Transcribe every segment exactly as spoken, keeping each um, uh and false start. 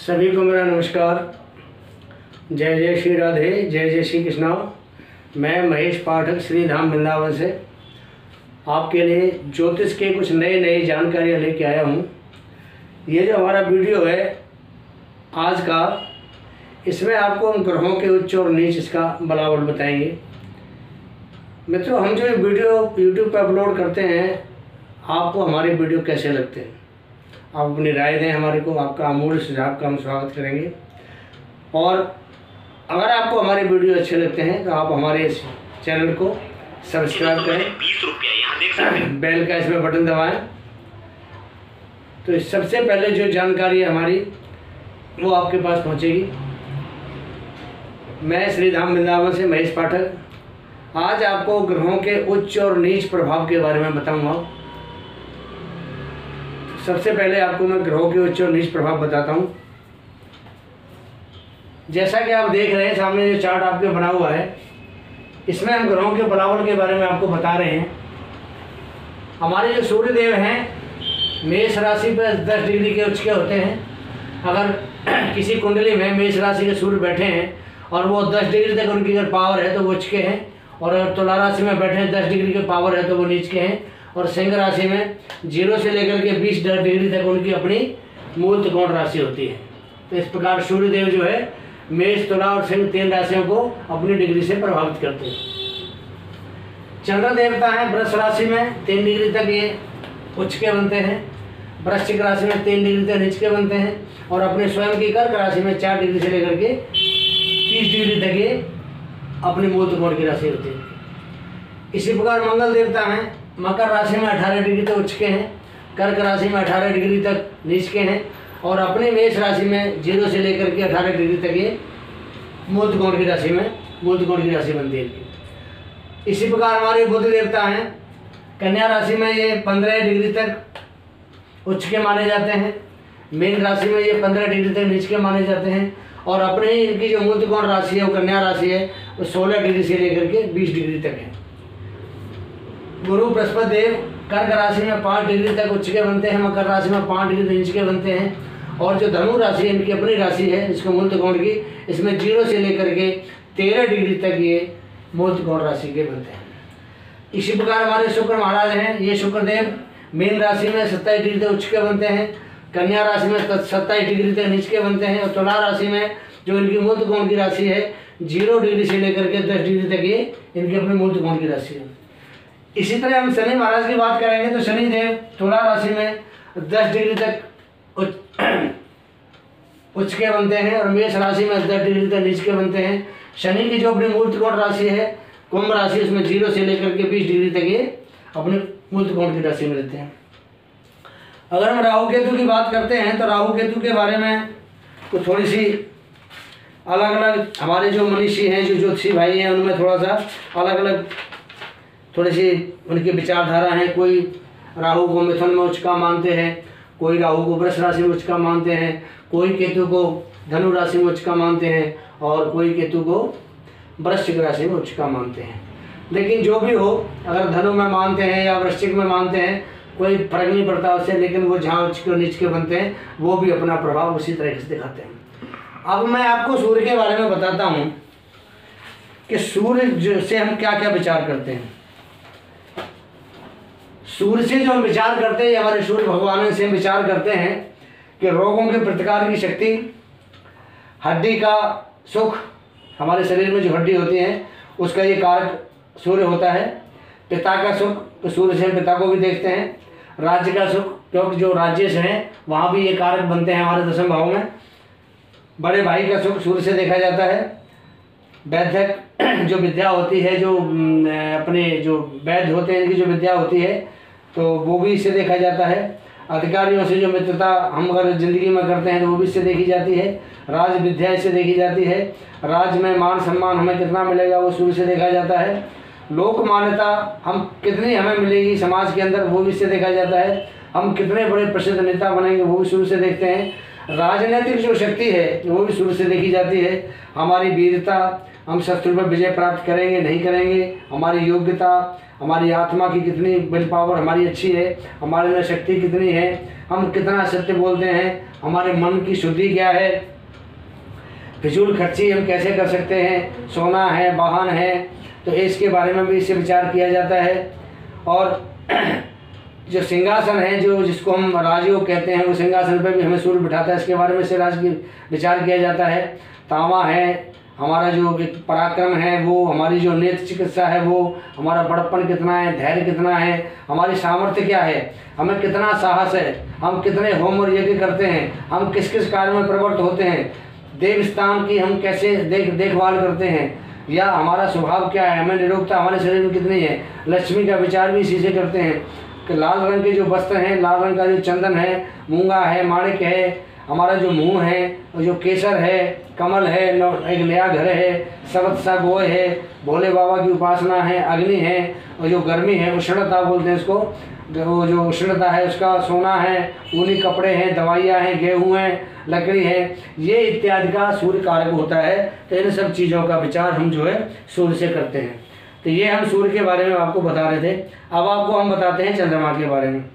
सभी को मेरा नमस्कार। जय जय श्री राधे, जय जय श्री कृष्णा। मैं महेश पाठक श्री धाम वृंदावन से आपके लिए ज्योतिष के कुछ नए नए जानकारियाँ लेके आया हूँ। ये जो हमारा वीडियो है आज का, इसमें आपको हम ग्रहों के उच्च और नीच इसका बलाबल बताएंगे। मित्रों, हम जो ये वीडियो यूट्यूब पर अपलोड करते हैं, आपको हमारे वीडियो कैसे लगते हैं आप अपनी राय दें हमारे को। आपका अमूल्य सुझाव का हम स्वागत करेंगे। और अगर आपको हमारे वीडियो अच्छे लगते हैं तो आप हमारे इस चैनल को सब्सक्राइब करें, बेल का इसमें बटन दबाएं। तो सबसे पहले जो जानकारी है हमारी वो आपके पास पहुंचेगी। मैं श्री धाम वृंदावन से महेश पाठक आज आपको ग्रहों के उच्च और नीच प्रभाव के बारे में बताऊंगा। सबसे पहले आपको मैं ग्रहों के उच्च और नीच प्रभाव बताता हूं। जैसा कि आप देख रहे हैं सामने जो चार्ट आपके बना हुआ है, इसमें हम ग्रहों के बलाबल के बारे में आपको बता रहे हैं। हमारे जो सूर्य देव हैं मेष राशि पर दस डिग्री के उच्च के होते हैं। अगर किसी कुंडली में मेष राशि के सूर्य बैठे हैं और वो दस डिग्री तक उनकी अगर पावर है तो वो उच्च के हैं, और अगर तुला राशि में बैठे हैं दस डिग्री के पावर है तो वो नीच के हैं, और सिंह राशि में जीरो से लेकर के बीस डिग्री तक उनकी अपनी मूल त्रिकोण राशि होती है। तो इस प्रकार सूर्यदेव जो है मेष, तुला और सिंह तीन राशियों को अपनी डिग्री से प्रभावित करते हैं। चंद्र देवता है वृष राशि में तीन डिग्री तक ये उच्च के बनते हैं, वृश्चिक राशि में तीन डिग्री तक नीच के बनते हैं, और अपने स्वयं की कर्क राशि में चार डिग्री से लेकर के तीस डिग्री तक ये अपनी मूल त्रिकोण की राशि होती है। इसी प्रकार मंगल देवता हैं मकर राशि में अठारह डिग्री तक उच्च के हैं, कर्क राशि में अठारह डिग्री तक नीच के हैं, और अपने मेष राशि में जीरो से लेकर के अठारह डिग्री तक ये मूल त्रिकोण की राशि में मूल त्रिकोण की राशि बनती है। इसी प्रकार हमारे बुध देवता हैं कन्या राशि में ये पंद्रह डिग्री तक उच्च के माने जाते हैं, मीन राशि में ये पंद्रह डिग्री तक नीच के माने जाते हैं, और अपने इनकी जो मूल त्रिकोण राशि है वो कन्या राशि है वो सोलह डिग्री से लेकर के बीस डिग्री तक है। गुरु बृहस्पति देव कर्क राशि में पाँच डिग्री तक उच्च के बनते हैं, मकर राशि में पाँच डिग्री नीच के बनते हैं, और जो धनु राशि है इनकी अपनी राशि है इसको मूल त्रिकोण की, इसमें जीरो से लेकर के तेरह डिग्री तक ये मूल त्रिकोण राशि के बनते हैं। इसी प्रकार हमारे शुक्र महाराज हैं, ये शुक्रदेव मीन राशि में सत्ताईस डिग्री तक उच्च के बनते हैं, कन्या राशि में सत्ताईस डिग्री तक नीच के बनते हैं, और तुला राशि में जो इनकी मूल त्रिकोण की राशि है जीरो डिग्री से लेकर के दस डिग्री तक ये इनकी अपनी मूल त्रिकोण की राशि है। इसी तरह हम शनि महाराज की बात करेंगे तो शनि देव तुला राशि में दस डिग्री तक उच्च के बनते हैं, और मेष राशि में दस डिग्री तक नीच के बनते हैं। शनि की जो अपनी मूल त्रिकोण राशि है कुंभ राशि, उसमें जीरो से लेकर के बीस डिग्री तक ये अपने मूल त्रिकोण की राशि में रहते हैं। अगर हम राहु केतु की बात करते हैं तो राहु केतु के बारे में तो थोड़ी सी अलग अलग हमारे जो मनीषी हैं, जो ज्योतिषी भाई हैं, उनमें थोड़ा सा अलग अलग थोड़ी सी उनकी विचारधारा है। कोई राहु को मिथुन में उच्च का मानते हैं, कोई राहु को वृष राशि में उच्च का मानते हैं, कोई केतु को धनु राशि में उच्च का मानते हैं, और कोई केतु को वृश्चिक राशि में उच्च का मानते हैं। लेकिन जो भी हो, अगर धनु में मानते हैं या वृश्चिक में मानते हैं, कोई फर्क नहीं पड़ता उससे, लेकिन वो जहाँ उच्च के और नीच के बनते हैं वो भी अपना प्रभाव उसी तरीके से दिखाते हैं। अब मैं आपको सूर्य के बारे में बताता हूँ कि सूर्य से हम क्या क्या विचार करते हैं। सूर्य से जो हम विचार करते हैं, हमारे सूर्य भगवान से हम विचार करते हैं कि रोगों के प्रतिकार की शक्ति, हड्डी का सुख, हमारे शरीर में जो हड्डी होती है उसका ये कारक सूर्य होता है। पिता का सुख, तो सूर्य से हम पिता को भी देखते हैं। राज्य का सुख, क्योंकि जो राज्य से हैं वहाँ भी ये कारक बनते हैं हमारे दसम भाव में। बड़े भाई का सुख सूर्य से देखा जाता है। वैद्यक जो विद्या होती है, जो अपने जो वैद्य होते हैं इनकी जो विद्या होती है तो वो भी इससे देखा जाता है। अधिकारियों से जो मित्रता हम अगर ज़िंदगी में करते हैं तो वो भी इससे देखी जाती है। राज विद्या इससे देखी जाती है। राज्य में मान सम्मान हमें कितना मिलेगा वो सूर्य से देखा जाता है। लोक मान्यता हम कितनी हमें मिलेगी समाज के अंदर वो भी इससे देखा जाता है। हम कितने बड़े प्रसिद्ध नेता बनेंगे वो भी सूर्य से देखते हैं। राजनीतिक जो शक्ति है वो भी सूर्य से देखी जाती है। हमारी वीरता, हम शत्रु पर विजय प्राप्त करेंगे नहीं करेंगे, हमारी योग्यता, हमारी आत्मा की कितनी विल पावर हमारी अच्छी है, हमारे में शक्ति कितनी है, हम कितना सत्य बोलते हैं, हमारे मन की शुद्धि क्या है, फिजूल खर्ची हम कैसे कर सकते हैं, सोना है, वाहन है, तो इसके बारे में भी इससे विचार किया जाता है। और जो सिंहासन है, जो जिसको हम राजयोग कहते हैं, वो सिंहासन पर भी हमें सूर्य बिठाता है, इसके बारे में से राज की विचार किया जाता है। तांबा है, हमारा जो एक पराक्रम है वो, हमारी जो नेत्र चिकित्सा है वो, हमारा बड़प्पन कितना है, धैर्य कितना है, हमारी सामर्थ्य क्या है, हमें कितना साहस है, हम कितने होम और यज्ञ करते हैं, हम किस किस कार्य में प्रवृत्त होते हैं, देव स्थान की हम कैसे देख देखभाल करते हैं, या हमारा स्वभाव क्या है, हमें निरोगता हमारे शरीर में कितनी है। लक्ष्मी का विचार भी इसी से करते हैं कि लाल रंग के जो वस्त्र हैं, लाल रंग का जो चंदन है, मूंगा है, माणिक है, हमारा जो मुंह है, जो केसर है, कमल है, एक नया घर है, सबत सा गोय है, भोले बाबा की उपासना है, अग्नि है, और जो गर्मी है उष्णता बोलते हैं इसको, वो जो उष्णता है उसका सोना है, ऊनी कपड़े हैं, दवाइयाँ हैं, गेहूँ हैं, लकड़ी है, ये इत्यादि का सूर्य कारक होता है। तो इन सब चीज़ों का विचार हम जो है सूर्य से करते हैं। तो ये हम सूर्य के बारे में आपको बता रहे थे। अब आपको हम बताते हैं चंद्रमा के बारे में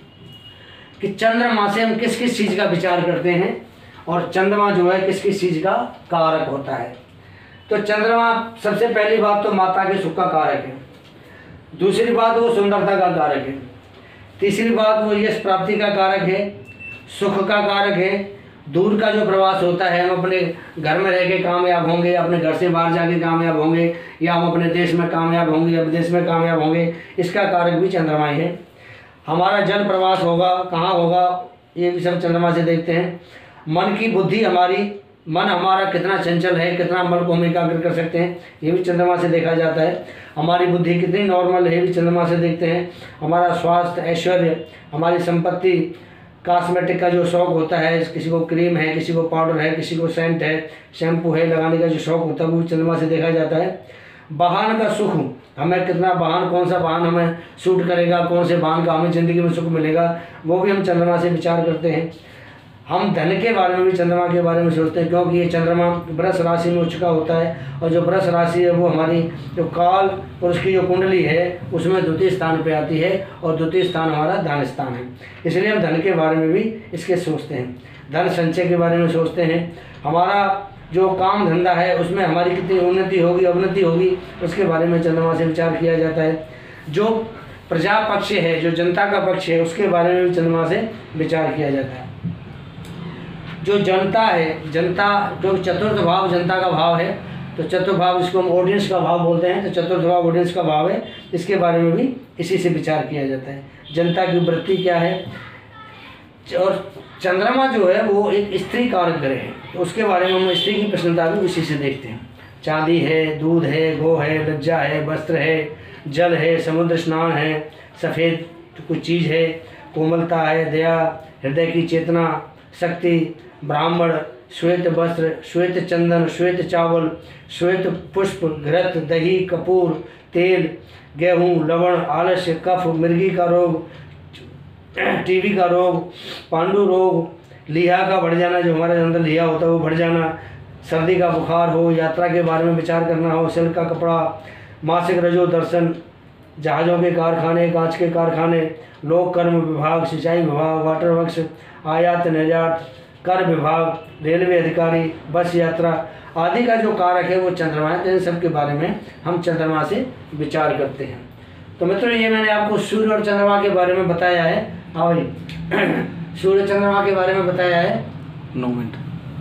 कि चंद्रमा से हम किस किस चीज़ का विचार करते हैं और चंद्रमा जो है किस किस चीज़ का कारक होता है। तो चंद्रमा सबसे पहली बात तो माता के सुख का कारक है, दूसरी बात वो सुंदरता का कारक है, तीसरी बात वो यश प्राप्ति का कारक है, सुख का कारक है, दूर का जो प्रवास होता है, हम अपने घर में रह के कामयाब होंगे, अपने घर से बाहर जाके कामयाब होंगे, या हम अपने देश में कामयाब होंगे या विदेश में कामयाब होंगे, इसका कारक भी चंद्रमा ही है। हमारा जल प्रवास होगा, कहाँ होगा, ये भी सब चंद्रमा से देखते हैं। मन की बुद्धि, हमारी मन हमारा कितना चंचल है, कितना मन को हम एकाग्र कर सकते हैं, ये भी चंद्रमा से देखा जाता है। हमारी बुद्धि कितनी नॉर्मल है, ये भी चंद्रमा से देखते हैं। हमारा स्वास्थ्य, ऐश्वर्य, हमारी संपत्ति, कॉस्मेटिक का जो शौक़ होता है, किसी को क्रीम है, किसी को पाउडर है, किसी को सेंट है, शैम्पू है लगाने का जो शौक़ होता है, वो भी चंद्रमा से देखा जाता है। वाहन का सुख, हमें कितना वाहन, कौन सा वाहन हमें सूट करेगा, कौन से वाहन का हमें ज़िंदगी में सुख मिलेगा, वो भी हम चंद्रमा से विचार करते हैं। हम धन के बारे में भी चंद्रमा के बारे में सोचते हैं, क्योंकि ये चंद्रमा वृष राशि में उच्च का होता है, और जो वृष राशि है वो हमारी जो काल और उसकी जो कुंडली है उसमें द्वितीय स्थान पे आती है, और द्वितीय स्थान हमारा धन स्थान है, इसलिए हम धन के बारे में भी इसके सोचते हैं। धन संचय के बारे में सोचते हैं। हमारा जो काम धंधा है उसमें हमारी कितनी उन्नति होगी, अवनति होगी, उसके बारे में चंद्रमा से विचार किया जाता है। जो प्रजा पक्ष है, जो जनता का पक्ष है, उसके बारे में भी चंद्रमा से विचार किया जाता है। जो जनता है, जनता जो चतुर्थ भाव जनता का भाव है, तो चतुर्थ भाव इसको हम ऑडियंस का भाव बोलते हैं, तो चतुर्थ भाव ऑडियंस का भाव है, इसके बारे में भी इसी से विचार किया जाता है। जनता की वृत्ति क्या है, और चंद्रमा जो है वो एक स्त्री कारक ग्रह है, तो उसके बारे में हम स्त्री की प्रसन्नता भी इसी से देखते हैं। चांदी है, दूध है, गो है, लज्जा है, वस्त्र है, जल है, समुद्र स्नान है, सफ़ेद कुछ चीज़ है, कोमलता है, दया, हृदय की चेतना, शक्ति, ब्राह्मण, श्वेत वस्त्र, श्वेत चंदन, श्वेत चावल, श्वेत पुष्प, घृत, दही, कपूर, तेल, गेहूँ, लवण, आलस्य, कफ, मिर्गी का रोग, टीबी का रोग, पांडु रोग, लिहा का बढ़ जाना, जो हमारे अंदर लिहा होता है वो बढ़ जाना, सर्दी का बुखार हो, यात्रा के बारे में विचार करना हो, सिल्क का कपड़ा, मासिक रजो दर्शन, जहाज़ों के कारखाने, कांच के कारखाने, लोक कर्म विभाग, सिंचाई विभाग, वाटर वर्क्स, आयात निर्यात, कर विभाग, रेलवे अधिकारी, बस यात्रा आदि का जो कारक है वो चंद्रमा है। इन सब के बारे में हम चंद्रमा से विचार करते हैं। तो मित्रों, ये मैंने आपको सूर्य और चंद्रमा के बारे में बताया है। हाँ भाई, सूर्य चंद्रमा के बारे में बताया है नौ मिनट।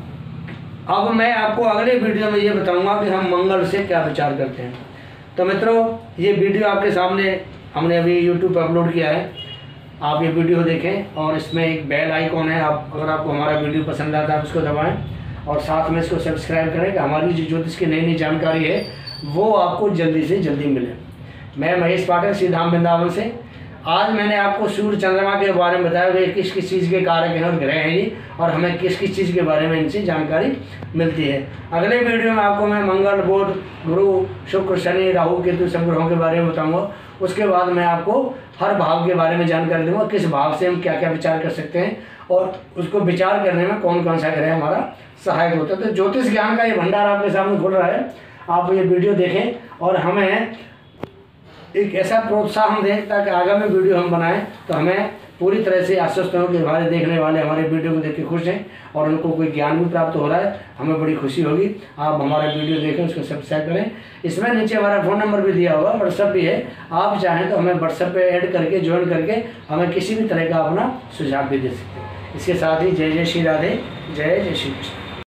अब मैं आपको अगले वीडियो में ये बताऊंगा कि हम मंगल से क्या विचार करते हैं। तो मित्रों, ये वीडियो आपके सामने हमने अभी यूट्यूब पर अपलोड किया है, आप ये वीडियो देखें, और इसमें एक बेल आइकॉन है, आप अगर आपको हमारा वीडियो पसंद आता है उसको दबाएं, और साथ में इसको सब्सक्राइब करें कि हमारी जो ज्योतिष की नई नई जानकारी है वो आपको जल्दी से जल्दी मिले। मैं महेश पाठक, श्री धाम वृंदावन से। आज मैंने आपको सूर्य चंद्रमा के बारे में बताया वे किस किस चीज़ के कारक हैं और ग्रह हैं ये, और हमें किस किस चीज़ के बारे में इनसे जानकारी मिलती है। अगले वीडियो में आपको मैं मंगल, बुध, गुरु, शुक्र, शनि, राहु, केतु सब ग्रहों के बारे में बताऊंगा। उसके बाद मैं आपको हर भाव के बारे में जानकारी दूंगा, किस भाव से हम क्या क्या विचार कर सकते हैं और उसको विचार करने में कौन कौन सा ग्रह हमारा सहायक होता है। तो ज्योतिष ज्ञान का ये भंडार आपके सामने खुल रहा है, आप ये वीडियो देखें और हमें एक ऐसा प्रोत्साहन दें ताकि आगामी वीडियो हम बनाएं तो हमें पूरी तरह से आश्वस्त हों कि हमारे देखने वाले हमारे वीडियो को देख के खुश हैं और उनको कोई ज्ञान भी प्राप्त हो रहा है, हमें बड़ी खुशी होगी। आप हमारा वीडियो देखें, उसको सब्सक्राइब करें। इसमें नीचे हमारा फ़ोन नंबर भी दिया हुआ, व्हाट्सअप भी है, आप चाहें तो हमें व्हाट्सअप पे ऐड करके ज्वाइन करके हमें किसी भी तरह का अपना सुझाव भी दे सकते हैं। इसके साथ ही जय जय श्री राधे, जय जय श्री कृष्ण।